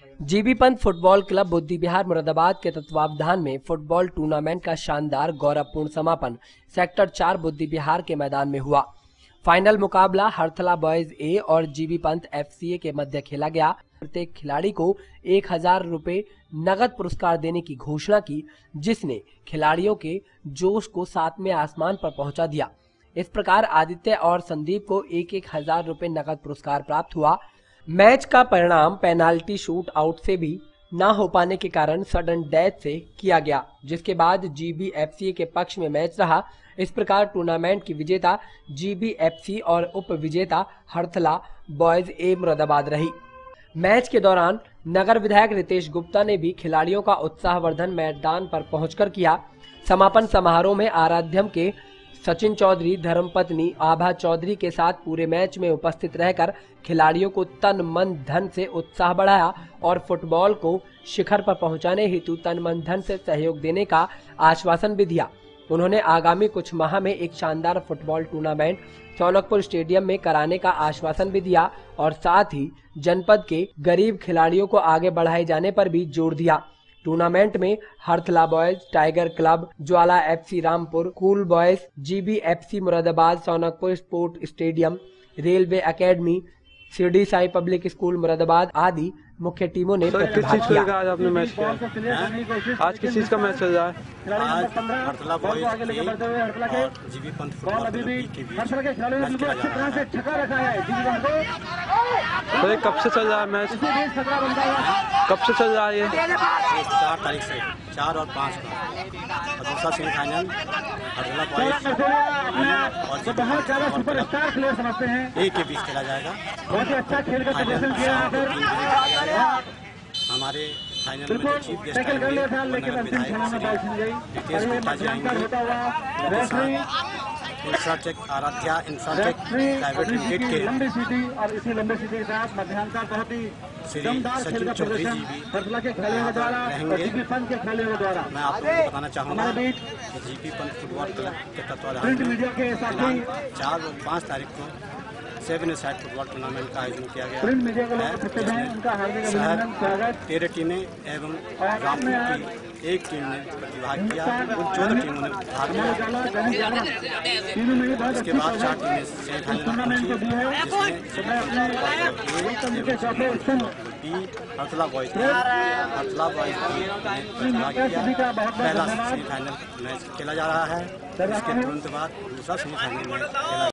GB Pant football club बुद्धि विहार मुरादाबाद के तत्वावधान में फुटबॉल टूर्नामेंट का शानदार गौरवपूर्ण समापन सेक्टर 4 बुद्धि विहार के मैदान में हुआ। फाइनल मुकाबला हरथला बॉयज ए और जीबी पंत एफसीए के मध्य खेला गया। प्रत्येक खिलाड़ी को 1000 रुपए नगद पुरस्कार देने की घोषणा की, जिसने खिलाड़ियों के जोश को सातवें आसमान पर पहुंचा दिया। इस प्रकार आदित्य और संदीप को 1000 रुपए नगद पुरस्कार प्राप्त हुआ। मैच का परिणाम पेनाल्टी शूट आउट से भी ना हो पाने के कारण सडन डेथ से किया गया, जिसके बाद जीबी एफसी के पक्ष में मैच रहा। इस प्रकार टूर्नामेंट की विजेता जीबी एफसी और उप विजेता हरथला बॉयज ए मुरादाबाद रही। मैच के दौरान नगर विधायक रितेश गुप्ता ने भी खिलाड़ियों का उत्साहवर्धन मैदान पर पहुंचकर किया। समापन समारोह में आराध्यम के सचिन चौधरी धर्मपत्नी आभा चौधरी के साथ पूरे मैच में उपस्थित रहकर खिलाड़ियों को तन मन धन से उत्साह बढ़ाया और फुटबॉल को शिखर पर पहुंचाने हेतु तन मन धन से सहयोग देने का आश्वासन भी दिया। उन्होंने आगामी कुछ माह में एक शानदार फुटबॉल टूर्नामेंट सौनकपुर स्टेडियम में कराने का आश्वासन भी दिया और साथ ही जनपद के गरीब खिलाड़ियों को आगे बढ़ाए जाने पर भी जोर दिया। टूर्नामेंट में Harthala boys, tiger club, Jwala FC Rampur, cool boys, GB FC Moradabad, Saunakpur sport stadium, railway academy, Shirdi Sai public school Moradabad आदि मुख्य टीमों ने प्रतिभाग किया। आज आपने मैच किया, आज किस चीज का मैच चल रहा है? आज हरथला बॉयज और जीबी पंत फुटबॉल क्लब के बीच मैच खेला जा रहा है। तो कब से चल रहा है मैच? कब से चल रहा है ये? 4 तारीख से, 4 और 5 का। और दूसरा सेमीफाइनल हरथला बॉयज और GB Pant football club A के बीच खेला जाएगा। हमारे फाइनल में चीफ गेस्ट आएंगे नगर विधायक रितेश गुप्ता जी आएंगे। Infratech Aradhya Infratech private limited के श्री सचिन चौधरी जी भी रहेंगे। मैं आप लोगों को बताना चाहूँगा कि जीबी पंत फुटबॉल क्लब के तत्वाधान में 4 और 5 तारीख को 7 साइड फुटबॉल टूर्नामेंट का आयोजन किया गया है। शहर 13 टीमें एवं रामपुर की एक टीम ने प्रतिभाग किया। उन 14 टीमों ने भाग लिया। इसके बाद 4 टीमें सेमीफाइनल में पहुंची, जिसमें हरथला बॉयज ने प्रतिभाग किया। पहला सेमीफाइनल मैच खेला जा रहा है, इसके तुरंत बाद दूसरा सेमीफाइनल मैच खेला